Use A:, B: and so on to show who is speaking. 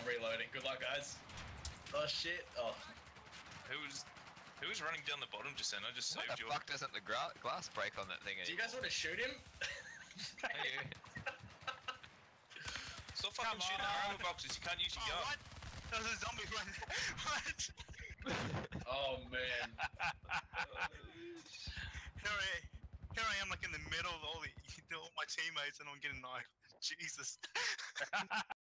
A: I'm reloading. Good luck, guys. Oh shit. Oh.
B: Who was running down the bottom just then? I just saved you.
C: What the fuck doesn't the glass break on that thing anymore?
A: Do you guys want to shoot him?
C: Hey,
B: Stop fucking shooting the armor boxes. You can't use your gun.
D: What? There's a zombie run. What?
A: Oh man.
D: Here I am, like in the middle of all my teammates, and I'm getting knifed. Jesus.